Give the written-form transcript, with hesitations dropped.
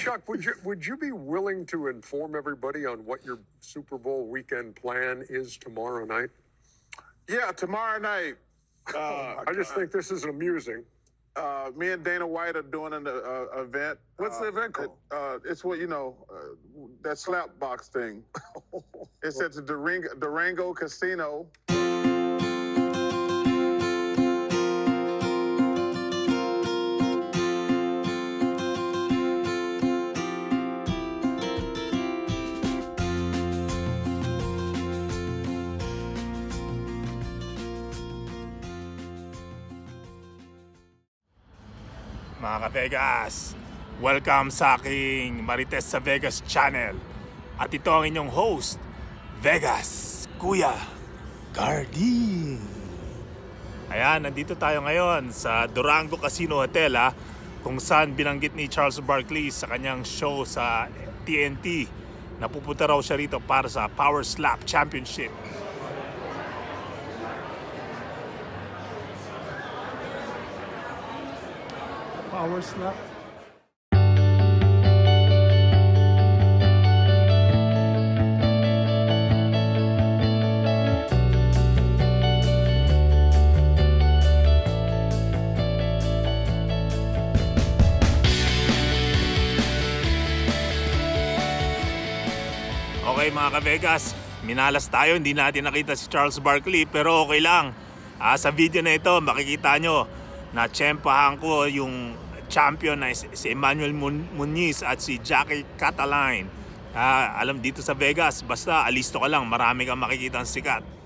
Chuck, would you be willing to inform everybody on what your Super Bowl weekend plan is tomorrow night? Yeah, tomorrow night. I just think this is amusing. Me and Dana White are doing an event. What's the event called? It's what, you know, that slap box thing. It's at the Durango Casino. Mga ka-Vegas, welcome sa aking Marites sa Vegas channel. At ito ang inyong host, Vegas Kuya Gardy. Ayan, nandito tayo ngayon sa Durango Casino Hotel, kung saan binanggit ni Charles Barkley sa kanyang show sa TNT na pupunta raw siya rito para sa Power Slap Championship. Power slap. Okay mga ka-Vegas, minalas tayo, hindi natin nakita si Charles Barkley pero okay lang. Sa video na ito makikita nyo na tsempahan ko yung champion na si EMANUEL MUNIZ at si CATALINE. Alam dito sa Vegas, basta alisto ka lang, marami kang makikita ang sikat.